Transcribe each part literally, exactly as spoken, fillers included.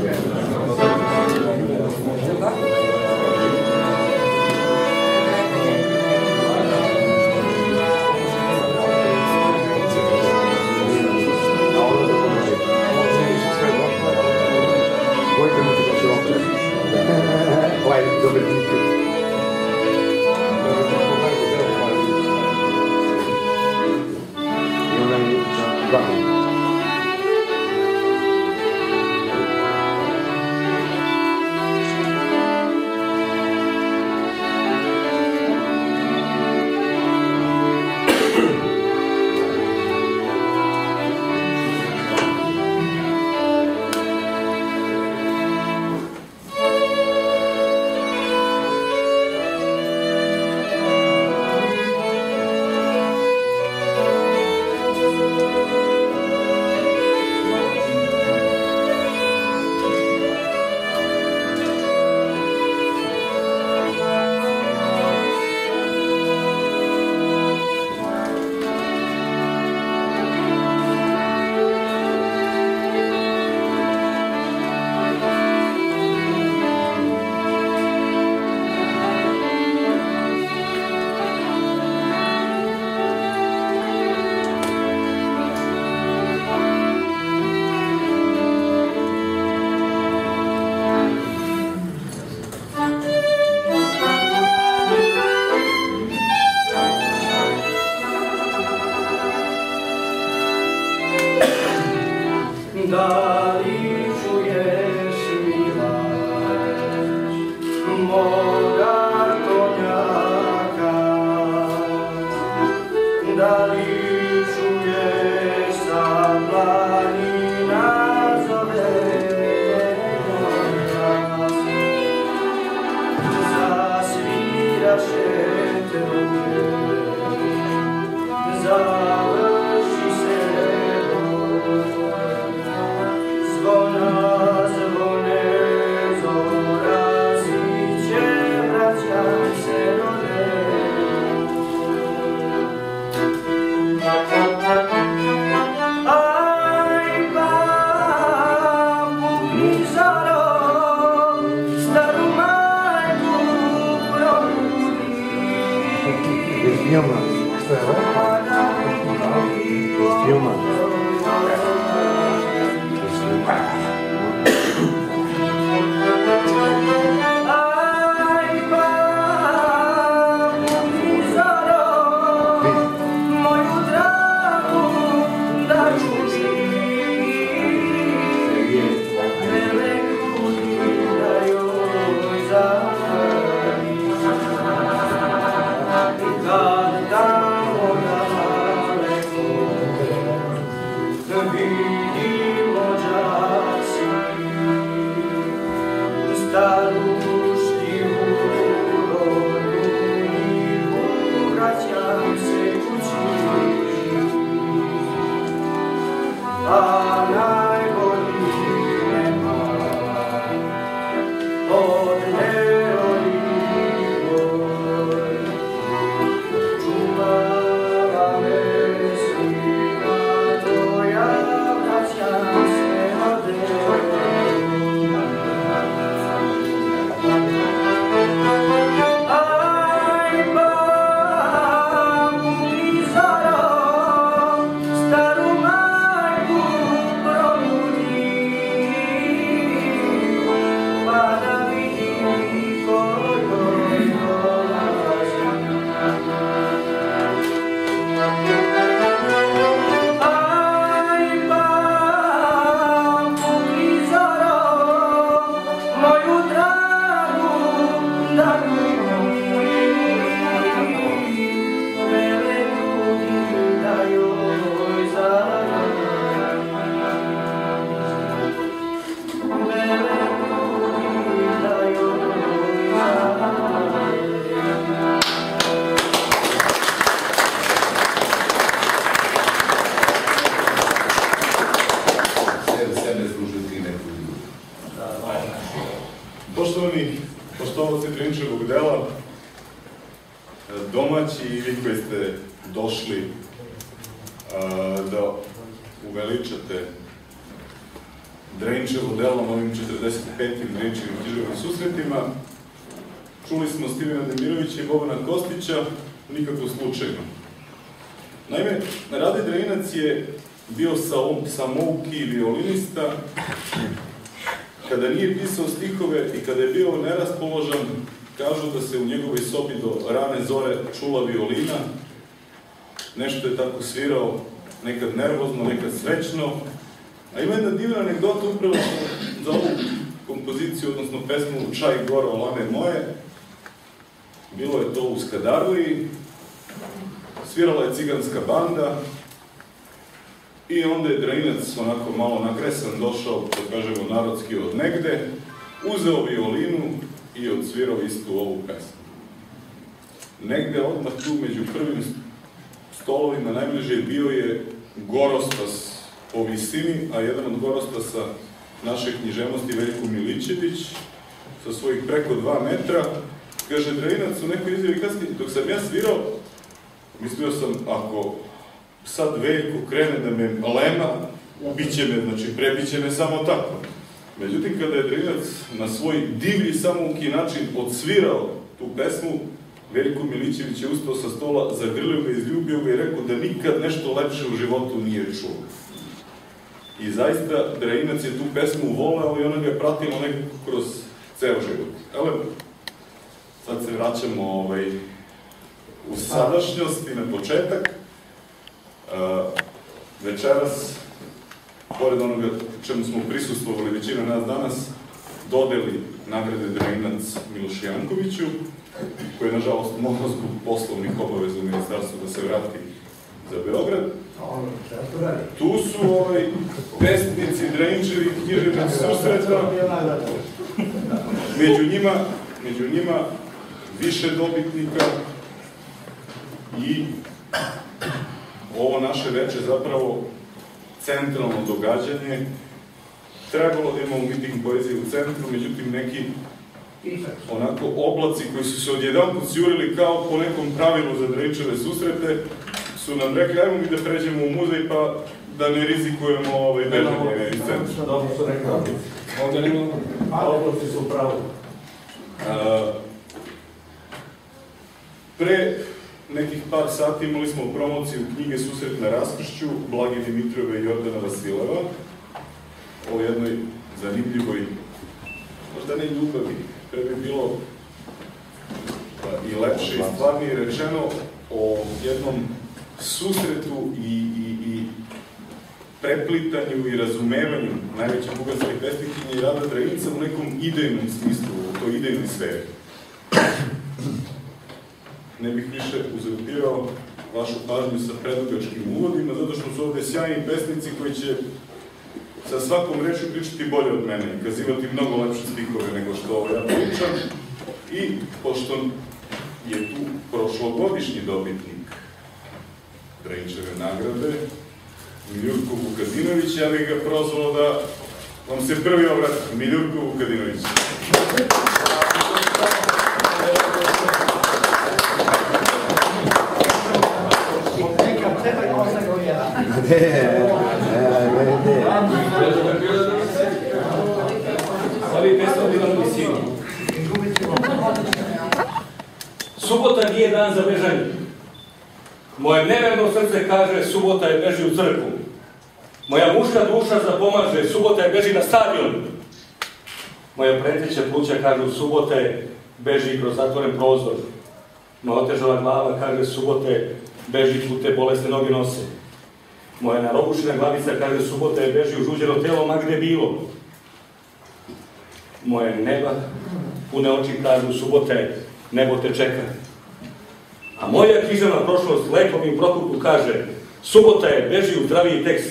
Poštovani poštovaoci Trinčevog dela, domaći i vi koji ste došli da uveličate Dreničevo delo na ovim četrdeset petim Dreničevim književnim susretima. Čuli smo Stivena Demirovića i Bobana Kostića, nikako slučajno. Naime, Rade Dreninac je bio samouki violinista. Kada nije pisao stihove i kada je bio neraspoložan, kažu da se u njegovoj sobi do rane zore čula violina. Nešto je tako svirao, nekad nervozno, nekad srećno. A ima jedna divna anegdota upravo za ovu kompoziciju, odnosno pesmu Čaj gora olane moje. Bilo je to u Skadarliji, svirala je ciganska banda i onda je Dreninac onako malo nagresan došao, da kažemo narodski od negde, uzeo violinu i odsvirao istu ovu pesmu. Negde odmah tu među prvim stolovima najbliže bio je Gorostas po visini, a jedan od Gorostasa naše književnosti Veljko Milićević sa svojih preko dva metra. Kaže Dreninac u nekoj izjavi kasnije, dok sam ja svirao, mislio sam, ako sad Veljko krene da me lema, ubiće me, znači prebiće me samo tako. Međutim, kada je Dreninac na svoj divlji samouki način odsvirao tu pesmu, Veljko Milićević je ustao sa stola, zagrlio ga, izljubio ga i rekao da nikad nešto lepše u životu nije čuo. I zaista, Dreninac je tu pesmu voleo i ona ga je pratila nekako kroz ceo život. Ale, sad se vraćamo ovaj, u sadašnjost i na početak. Uh, večeras, pored onoga čemu smo prisustvovali većina nas danas, dodeli nagrade Dreninac Milošu Jankoviću, koji je, nažalost, morao zbog poslovnih obaveza u ministarstvu da se vrati za Beograd. Tu su ovaj, pesnici Dreničevih književnih susreta, među njima, među njima više dobitnika i ovo naše veče zapravo centralno događanje. Trebalo da imamo miting poezije u centru, međutim neki onako oblaci koji su se odjedanput sjurili kao po nekom pravilu za Dreničeve susrete, su nam rekli, ajmo mi da pređemo u muzej pa da ne rizikujemo ovaj bežanje iz centra. Dobro su rekli, ovdje nemamo, oblaci su u pravu. Pre nekih par sati imali smo promociju knjige Susret na raskršću Blage Dimitrove i Jordana Vasileva o jednoj zanimljivoj, možda ne ljubavi, pre bi bilo i lepše i stvarnije rečeno o jednom susretu i, i, i preplitanju i razumevanju najveće bugarske pesnikinje i Rada Drenica u nekom idejnom smislu, u toj idejnoj sferi. Ne bih više uzurpirao vašu pažnju sa predugačkim uvodima, zato što su ovde sjajni pesnici koji će sa svakom rečju pričati bolje od mene i kazivati mnogo lepše stihove nego što ja pričam. I pošto je tu prošlogodišnji dobitnik Dreničeve nagrade, Miljurko Vukadinović, ja bih ga prozvao da vam se prvi obrati. Miljurko Vukadinović. Subota nije dan za bežanje. Moje neverno srce kaže, subota je beži u crkvu. Moja muška duša zapomaže, subota je beži na stadion. Moja preteća pluća kažu, subota je beži kroz zatvoren prozor. Moja otežala glava kaže, subota je beži put te bolesne noge nose. Moja narobušena glavica kaže, subota je beži u žuđeno telo, ma gde bilo. Moje neba pune oči kažu, subota je nebo te čeka. A moja književna prošlost lekom im Prokupu kaže, subota je beži u zdraviji tekst.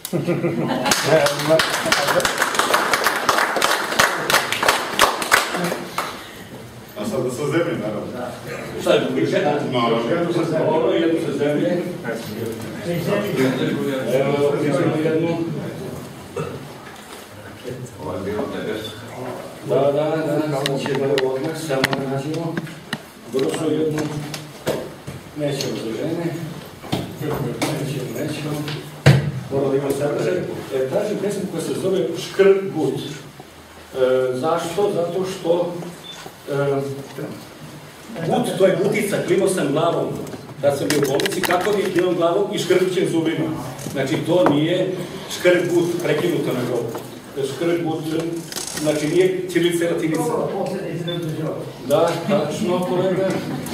A sada sa zemlje, naravno. Šta je tu više? Jednu sa zemlje. Jednu sa zemlje. Evo, pisamo jednu. Da, da, da, samo će da odmah, samo da nađemo. Došlo jednu. Nećemo za žene. Nećemo, nećemo. mora da ima sadržaj. E, tražim pesmu koja se zove Škrt-gut. E, zašto? Zato što e, gut, to je gutica, klimao sam glavom. Tad sam bio u bolnici, kako bi klimam glavom i škrpićem zubima. Znači, to nije Škrt-gut, prekinuto nego. Škrt-gut, znači nije ćirilica i latinica. Da, tačno, kolega.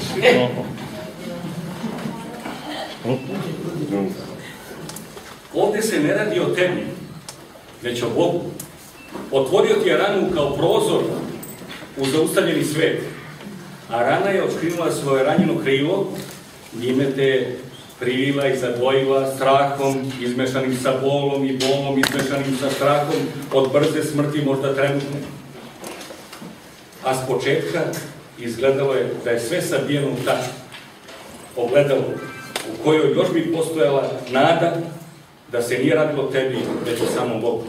Ovdje se ne radi o tebi, već o Bogu. Otvorio ti je ranu kao prozor u zaustavljeni svet, a rana je otkrinula svoje ranjeno krilo, njime te privila i zadvojila strahom, izmešanim sa bolom i bolom, izmešanim sa strahom od brze smrti, možda trenutne. A s početka izgledalo je da je sve sabijeno u tačku, ogledalo u kojoj još bi postojala nada da se nije radilo tebi, već o samom Bogu.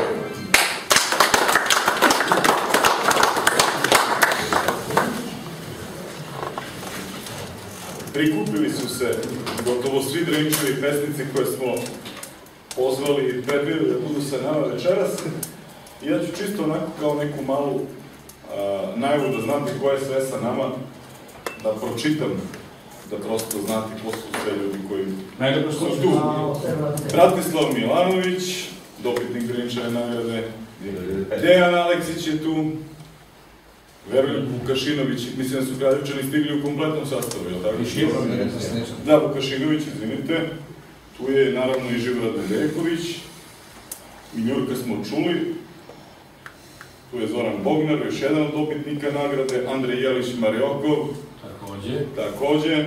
Prikupili su se gotovo svi Driničevi pesnici koje smo pozvali i predvidjeli da budu sa nama večeras. I ja ću čisto onako kao neku malu a, najavu da znate ko je sve sa nama, da pročitam, da prosto znate ko su sve ljudi koji su tu. Bratislav Milanović, dobitnik Driničeve nagrade, Dejan Aleksić je tu, Veroljub Vukašinović, mislim da su Kraljevčani stigli u kompletnom sastavu, je li tako? Da, Vukašinović, izvinite. Tu je naravno i Živorad Nedeljković. Minjurka smo čuli. Tu je Zoran Bognar, još jedan od dobitnika nagrade. Andrej Jelić-Marjokov. Takođe. Takođe.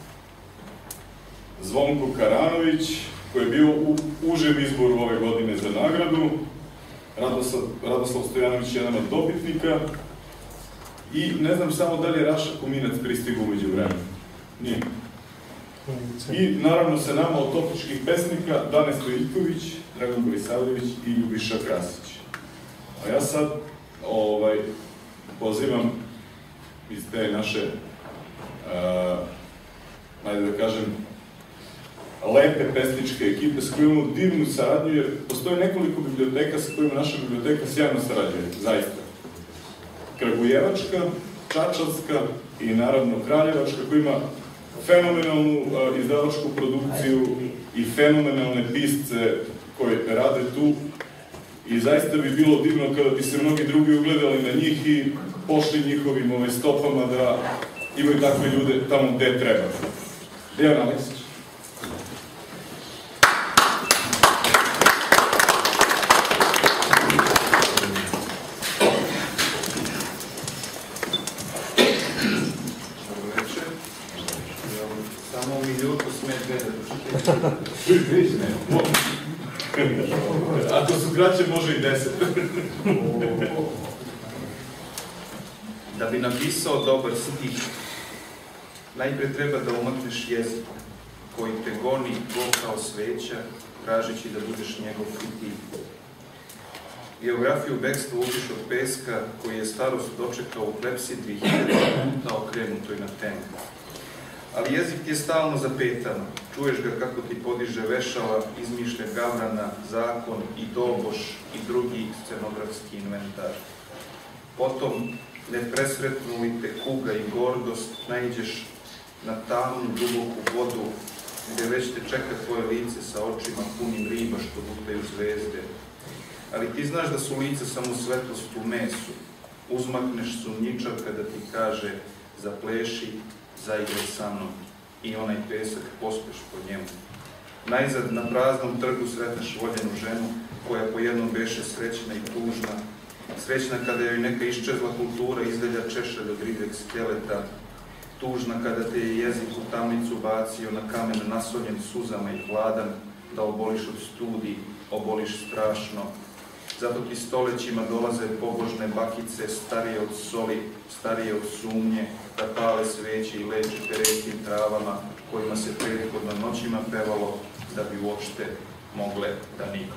Zvonko Karanović, koji je bio u užem izboru ove godine za nagradu. Radoslav, Radoslav Stojanović, jedan od dobitnika. I ne znam samo da li je Raša Kuminac pristigao umeđu vremena. Nije. I naravno sa nama od topličkih pesnika Dane Stojiljković, Dragan Borisavljević i Ljubiša Krasić. A ja sad ovaj, pozivam iz te naše, uh, ajde da kažem, lepe pesničke ekipe s kojima imamo divnu saradnju, jer postoje nekoliko biblioteka sa kojima naša biblioteka sjajno sarađuje, zaista. Kragujevačka, Čačanska i naravno Kraljevačka, koja ima fenomenalnu uh, izdavačku produkciju i fenomenalne pisce koje rade tu. I zaista bi bilo divno kada bi se mnogi drugi ugledali na njih i pošli njihovim ovaj, stopama da imaju takve ljude tamo gde treba. Dejan Aleksić. Ako su kraće, može i deset. Da bi napisao dobar stih, najpre treba da umakneš jezik koji te goni Bog kao sveća, tražeći da budeš njegov i ti. Geografiju bekstva učiš od peska koji je starost dočekao u klepsidri hiljada puta okrenutoj na temu. Ali jezik ti je stalno zapetan, čuješ ga kako ti podiže vešala, izmišlja gavrana, zakon i doboš i drugi scenografski inventar. Potom, ne presretnu li te kuga i gordost, naiđeš na tamnu, duboku vodu, gde već te čeka tvoje lice sa očima punim riba što lutaju zvezde. Ali ti znaš da su lice samo svetlost u mesu, uzmakneš sumnjičav kada ti kaže zapleši, zaigraj sa mnom i onaj pesak pospeš po njemu. Najzad na praznom trgu sretneš voljenu ženu koja po jednom beše srećna i tužna, srećna kada joj neka iščezla kultura izdelja češelj od ribljeg skeleta, tužna kada te je jezik u tamnicu bacio na kamen nasoljen suzama i hladan, da oboliš od studi, oboliš strašno. Zato ti stolećima dolaze pobožne bakice, starije od soli, starije od sumnje, da pale sveće i leče te retkim travama, kojima se prethodno noćima pevalo, da bi uopšte mogle da niknu.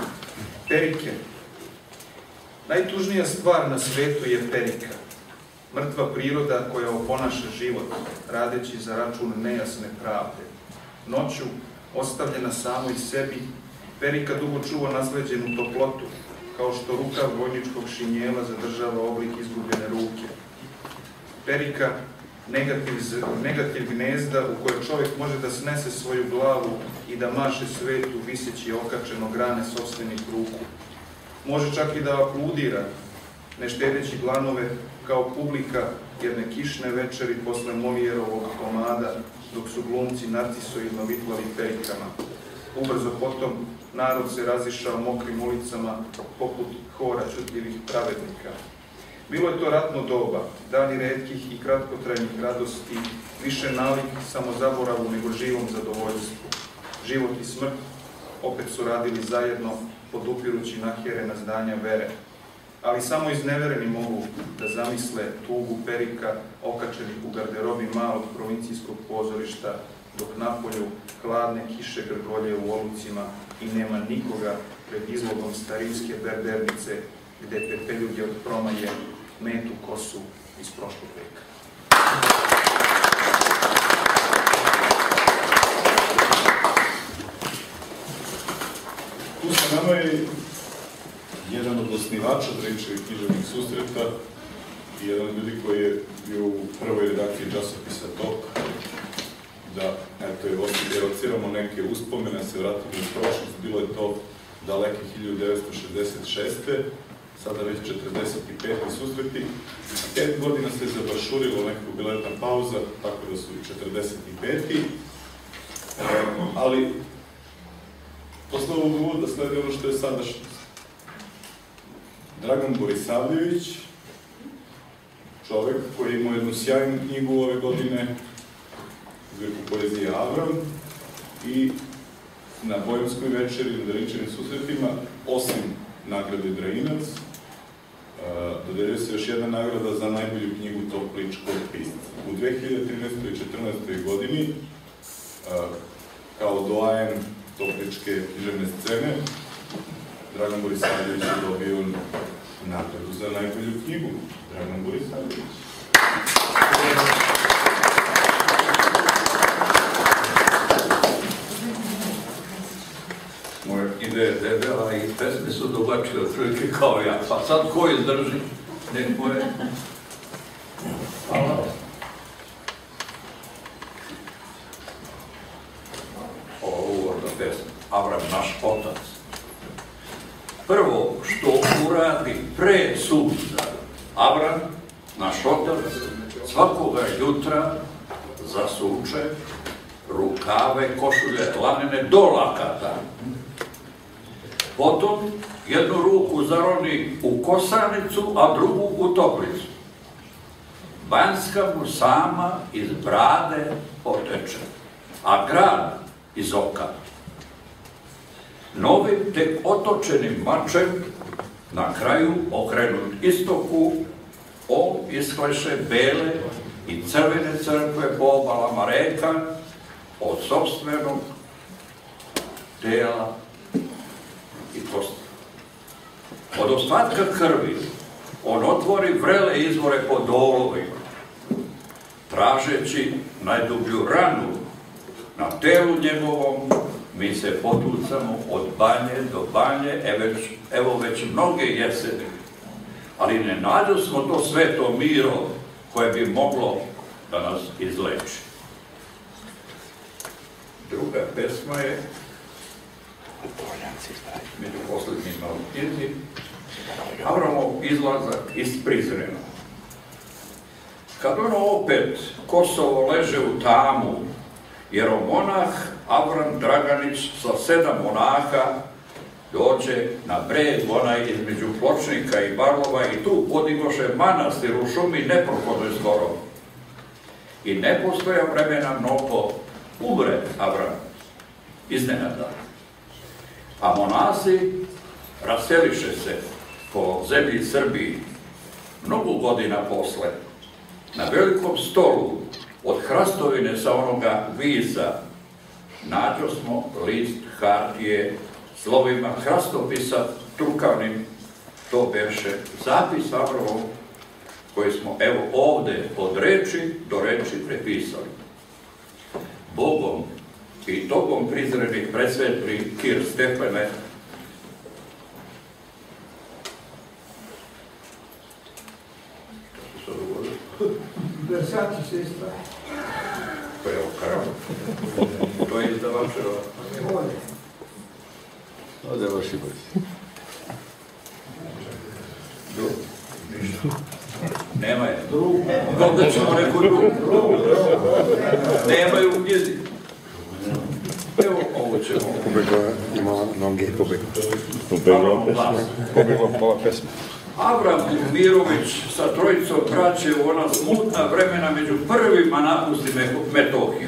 Perike. Najtužnija stvar na svetu je perika. Mrtva priroda koja oponaša život, radeći za račun nejasne pravde. Noću, ostavljena samoj sebi, Perika dugo čuva nasleđenu toplotu, kao što rukav vojničkog šinjela zadržava oblik izgubljene ruke. Perika, negativ, negativ gnezda u kojoj čovjek može da snese svoju glavu i da maše svetu viseći okačeno grane sopstvenih ruku. Može čak i da apludira, ne štedeći dlanove, kao publika jedne kišne večeri posle Molijerovog komada, dok su glumci narcisoidno vitlali perikama. Ubrzo potom narod se razišao mokrim ulicama poput hora čutljivih pravednika. Bilo je to ratno doba, dani retkih i kratkotrajnih radosti, više nalik samozaboravu nego živom zadovoljstvu. Život i smrt opet su radili zajedno, podupirući nahjerena zdanja vere. Ali samo iznevereni mogu da zamisle tugu perika okačenih u garderobi malog provincijskog pozorišta, dok napolju hladne kiše grgolje u olucima i nema nikoga pred izlogom starinske berbernice, gde pepeljuge od promaje metu kosu iz prošlog veka. Tu sa nama je jedan od osnivača Dreničevih književnih susreta i jedan od ljudi koji je bio u prvoj redakciji časopisa Tok, da, eto, evociramo neke uspomene, se vratimo u prošlost, bilo je to daleke hiljadu devetsto šezdeset šeste. Sada već četrdeset peti susreti. Pet godina se završurilo neka jubilarna pauza, tako da su i četrdeset peti. Ali, posle ovog uvoda sledi ono što je sadašnjost. Dragan Borisavljević, čovek koji ima jednu sjajnu knjigu ove godine, zbirku poezije Avram, i na Bojemskoj večeri, na Dreničevim susretima, osim nagrade Drainac, dodeljuje se još jedna nagrada za najbolju knjigu topličkog pisca. U dve hiljade trinaestoj i dve hiljade četrnaestoj godini, kao doajen topličke književne scene, Dragan Borisavljević je dobio nagradu za najbolju knjigu. Dragan Borisavljević. Moje ideje debela i pesme su dobačile otprilike kao ja. Pa sad ko izdrži? Neko je. Hvala. Ovo uvodna pesma. Avram, naš otac. Prvo što uradi pre sunca, Avram, naš otac, svakoga jutra zasuče rukave, košulje, lanene do lakata. Potom jednu ruku zaroni u kosanicu, a drugu u toplicu. Banjska mu sama iz brade poteče, a grad iz oka. Novim tek otočenim mačem, na kraju okrenut istoku, on iskleše bele i crvene crkve po obalama reka od sopstvenog tela i kosti. Od ostatka krvi on otvori vrele izvore po dolovima, tražeći najdublju ranu na telu njegovom. Mi se potucamo od banje do banje, evo već mnoge jeseni, ali ne nađu smo to sveto miro koje bi moglo da nas izleči. Druga pesma je među posljednjima u knjizi Avramov izlazak iz Prizrena. Kad ono opet Kosovo leže u tamu, jeromonah Avram Draganić sa sedam monaha dođe na breg onaj između Pločnika i Barlova i tu podigoše manastir u šumi neprohodnoj skoro. I ne postoja vremena mnogo, umre Avram iznenada. A monasi raseliše se po zemlji Srbiji mnogo godina posle. Na velikom stolu od hrastovine sa onoga viza nađo smo list hartije slovima hrastopisa trukavnim, to beše zapis Avramov koje smo evo ovde od reči do reči prepisali. Bogom i tobom prizrenih presvetli Kir Stefane, Versace sestra. pa evo kravo, to je izdavačeva. Ode vaš Iboć. Nema je. Onda ćemo neku drugu. Nema je u knjizi. Evo, ovo ćemo. Pobegla, ima noge, pobegla. Pobegla pesma. Pobegla pola pesma. Avram Mirović sa trojicom braće u ona smutna vremena među prvima napusti Metohiju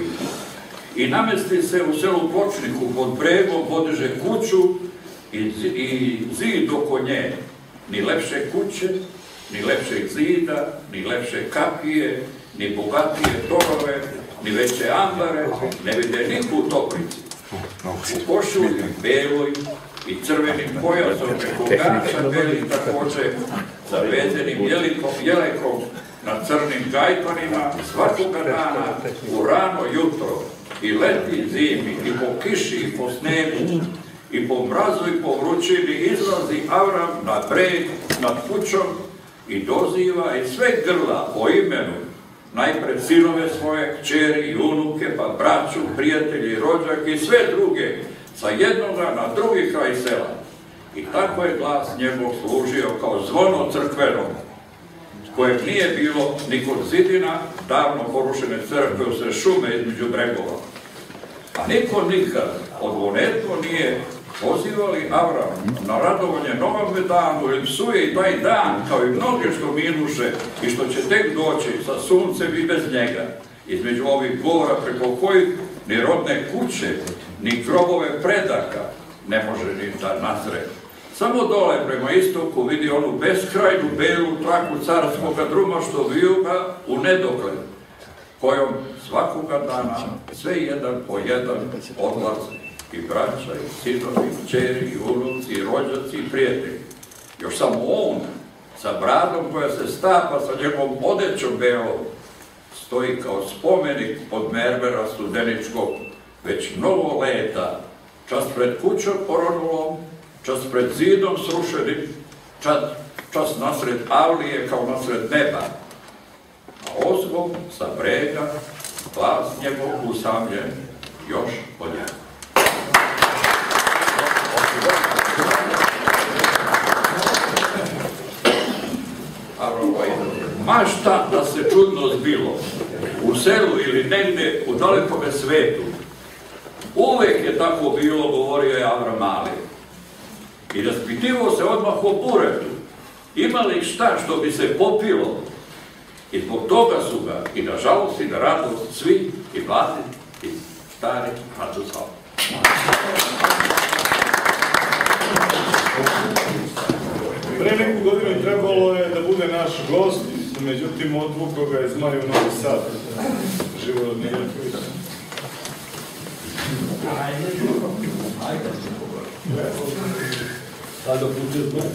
i namesti se u selu Pločniku pod bregom, podiže kuću i, i zid oko nje. Ni lepše kuće, ni lepšeg zida, ni lepše kapije, ni bogatije torove, ni veće ambare, ne vide niko u toplici. U košulji beloj i crvenim pojasom preko gača beli također, zavezenim jelekom na crnim gajpanima svakoga dana u rano jutro i leti i zimi i po kiši i po snegu i po mrazu i po vrućini izlazi Avram na breg nad kućom i doziva i sve grla po imenu, najpred sinove svoje, kćeri i unuke, pa braću, prijatelji, rođake i sve druge, sa jednoga na drugi kraj sela. I tako je glas njegov služio kao zvono crkveno, kojeg nije bilo ni kod zidina davno porušene crkve usred šume između bregova. A niko nikad od vonetko nije pozivali Avram na radovanje novome danu ili psuje i taj dan kao i mnoge što minuše i što će tek doći sa suncem i bez njega, između ovih gora preko kojih ni rodne kuće, ni grobove predaka ne može ni da nazre. Samo dole prema istoku vidi onu beskrajnu belu traku carskoga druma što vijuga u nedogled, kojom svakoga dana sve jedan po jedan odlazi. I braća, i sinovi, i kćeri, i unuci, i rođaci, i prijatelji. Još samo on, sa bradom koja se stapa sa njegovom odećom belom, stoji kao spomenik od mermera studeničkog, već mnogo leta, čas pred kućom poronulom, čas pred zidom srušenim, čas, čas nasred avlije kao nasred neba. A ozgom sa brega, glas njegov usamljen, još od njega. Ma šta da se čudno zbilo u selu ili negde u dalekome svetu, uvek je tako bilo, govorio je Avram Mali. I raspitivo se odmah o buretu, ima li šta što bi se popilo, i zbog toga su ga i na žalost i na radost svi, i mladi, i stari, radost. Pre neku godinu trebalo je da bude naš gost, međutim odvukao ga je Zmaj u Novi Sad. Život Miljaković. Sada putio to.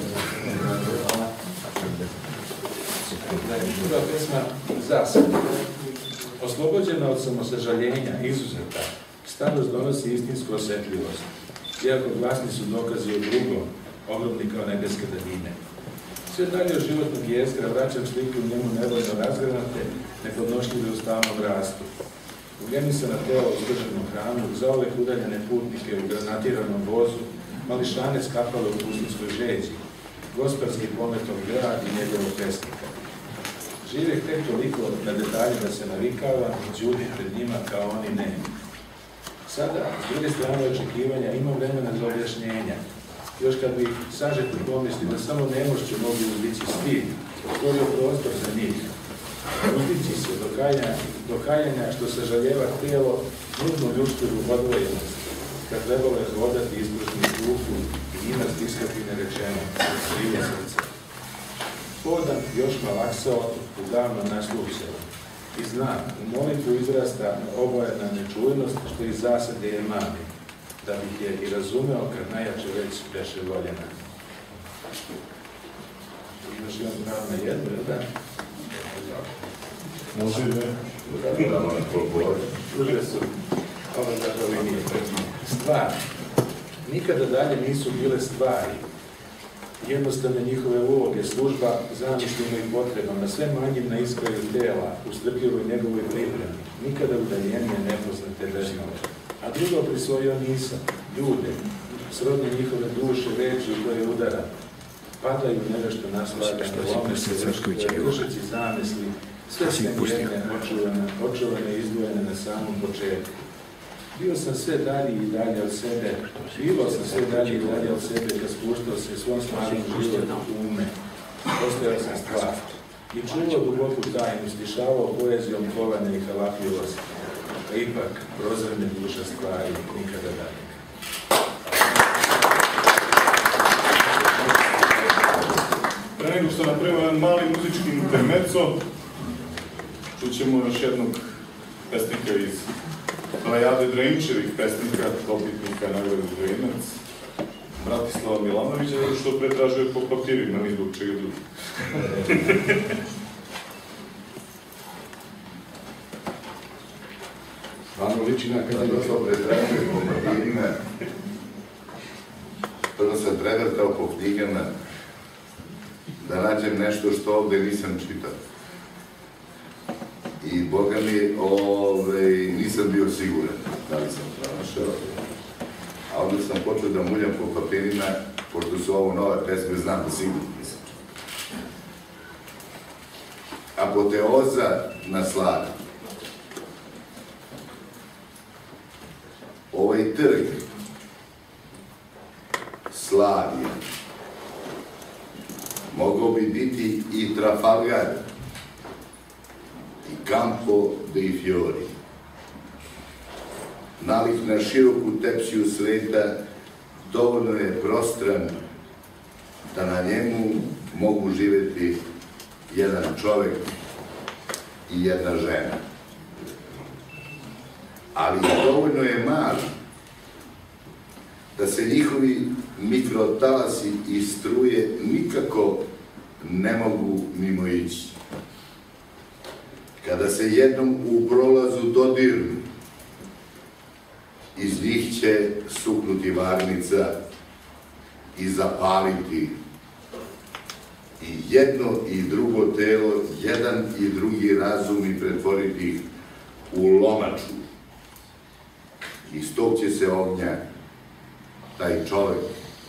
Druga pesma Zasad. Oslobođena od samosažaljenja, izuzeta, starost donosi istinsku osjetljivost. Iako glasni su dokazi o drugom, ogromni kao nebeske davine. Sve dalje od životnog jezgra vraćam sliku u njemu nevoljno razgranate, nepodnošljive u stalnom rastu. Ugljeni se na telo u zdržanom hranu, zaovek udaljene putnike u granatiranom vozu, mališane skapale u pustinskoj žeđi, gospodarski pometom grad i njegovog pesnika. Živeh tek toliko na detalje da se navikava, ćuti pred njima kao oni ne. Sada, s druge strane očekivanja, imam vremena za objašnjenja. Još kad bih sažeto pomisli da samo nemošću mogu uzdići stid, otvorio prostor za njih. Uzdići se do kajanja, do kajanja što sažaljeva tijelo, nudnu ljušturu odvojenost, kad trebalo je hodati ispružnih ruku i njima stiskati nerečeno, krivo srce. Hodan još malaksao u davno naslušao. I zna, u molitvu izrasta obojena nečujnost što iz zasade je mami, da bih je i razumeo kad najjače već beše voljena. Imaš i on prav na jednu, jel da? Može da. Duže su. Ovo zapravo i nije. Stvari. Nikada dalje nisu bile stvari. Jednostavne njihove uloge, služba zamišljeno i potrebno, na sve manjim na iskraju tela, u strpljivoj njegovoj pripremi, nikada udaljenije nepoznate vežnove. A drugo prisvojio nisam, ljude, srodne njihove duše, reči u koje udara, padaju nešto naslagane, lomese, kršeći zamesli, sve sve njene, očuvane i izdvojene na samom početku. Bio sam sve dalje i dalje od sebe, bilo sam sve dalje i dalje od sebe kad spuštao se svom smarom životu u ume. Postojao sam stvar i čuvao duboku tajnu, stišavao poezijom kovane i halapljivosti. A ipak, prozirne duša stvari nikada dalje. Pre nego što napravimo jedan mali muzički intermezzo, čućemo još jednog pesnika iz plejade Dreničevih pesnika, dobitnika nagrade Dreinac, Bratislava Milanovića, što pretražuje po papirima, ni zbog čega drugo. Stvarno liči na kada ga to pretražuje po papirima. Prvo sam prevrtao po knjigama da nađem nešto što ovde nisam čitao. I, Boga mi, ove, nisam bio siguran da li sam pronašao. A onda sam počeo da muljam po papirima, pošto su ovo nove pesme, znam da sigurno nisam čitao. Apoteoza na slavi. Ovaj trg Slavija mogao bi biti i Trafalgar, i Campo dei Fiori. Nalik na široku tepsiju sveta dovoljno je prostran da na njemu mogu živeti jedan čovek i jedna žena. Ali dovoljno je mali da se njihovi mikrotalasi i struje nikako ne mogu mimo ići. Kada se jednom u prolazu dodirnu, iz njih će suknuti varnica i zapaliti i jedno i drugo telo, jedan i drugi razum i pretvoriti ih u lomaču. Iz tog će se ognja taj čovek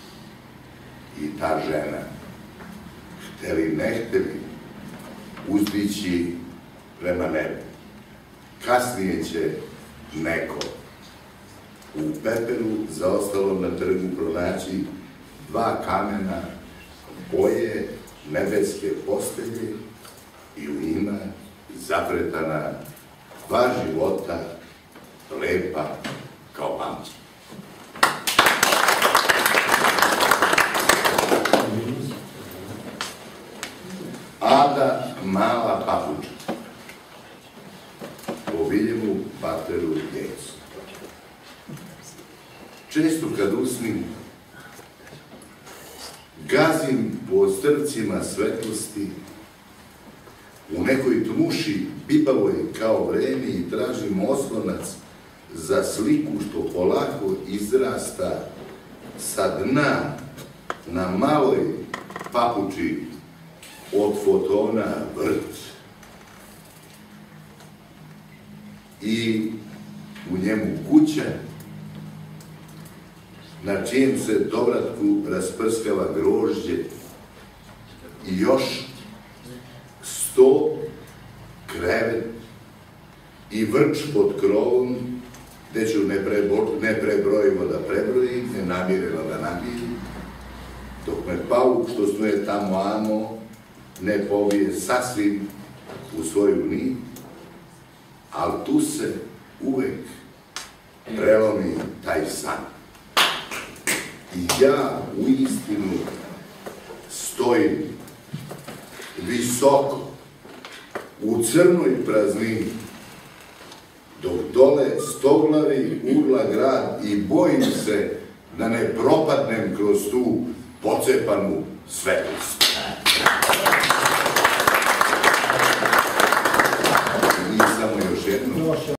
i ta žena, hteli ne hteli, uzdići prema nebu. Kasnije će neko u pepelu zaostalom na trgu pronaći dva kamena boje nebeske postelje i u njima zapretana dva života lepa kao pamćenje. Ada mala papuča po Williamu Butleru Yeatsu. Često kad usnim, gazim po strcima svetlosti, u nekoj tmuši bibavoj kao vreme i tražim oslonac za sliku što polako izrasta sa dna na maloj papuči od fotona vrt. I u njemu kuća na čijem se dovratku rasprskava grožđe i još sto, krevet i vrč pod krovom, gde ću neprebrojivo da prebrojim, nenamireno da namirim, dok me pauk što snuje tamo amo ne povije sasvim u svoju nit, ali tu se uvek prelomi taj san. I ja u istinu stojim visoko u crnoj praznini, dok dole stoglavi urla grad i bojim se da ne propadnem kroz tu pocepanu svetlost. noše